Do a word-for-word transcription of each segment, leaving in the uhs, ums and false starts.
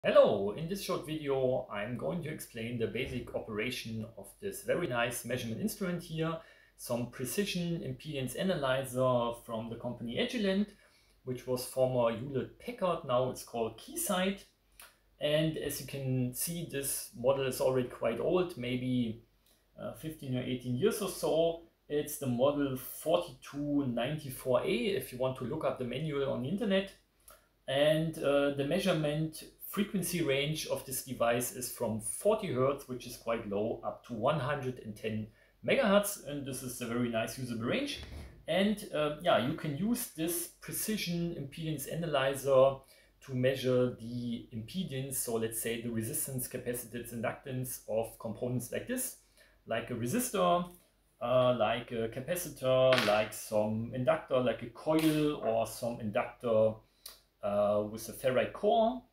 Hello, in this short video I'm going to explain the basic operation of this very nice measurement instrument here, some precision impedance analyzer from the company Agilent, which was former Hewlett-Packard, now it's called Keysight. And as you can see, this model is already quite old, maybe uh, fifteen or eighteen years or so. It's the model forty-two ninety-four A if you want to look up the manual on the internet. And uh, the measurement frequency range of this device is from forty hertz, which is quite low, up to one hundred ten megahertz, and this is a very nice usable range. And uh, yeah, you can use this precision impedance analyzer to measure the impedance, so let's say the resistance, capacitance, inductance of components like this, like a resistor, uh, like a capacitor, like some inductor, like a coil, or some inductor uh, with a ferrite core.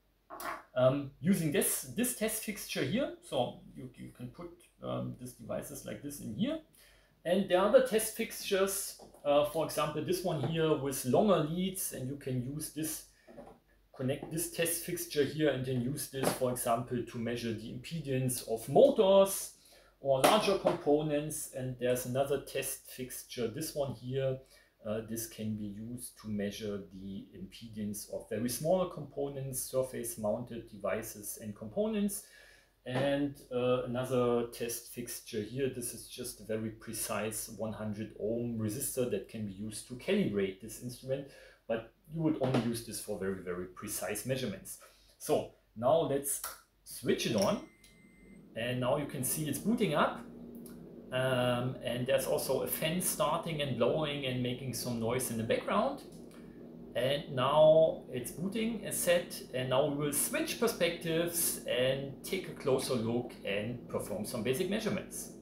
Um, using this this test fixture here, so you, you can put um, these devices like this in here, and there are other test fixtures, uh, for example this one here with longer leads, and you can use this, connect this test fixture here and then use this, for example, to measure the impedance of motors or larger components. And there's another test fixture, this one here. Uh, this can be used to measure the impedance of very small components, surface mounted devices and components. And uh, another test fixture here, this is just a very precise one hundred ohm resistor that can be used to calibrate this instrument, but you would only use this for very, very precise measurements. So now let's switch it on, and now you can see it's booting up. Um, and there's also a fan starting and blowing and making some noise in the background. And now it's booting as set, and now we will switch perspectives and take a closer look and perform some basic measurements.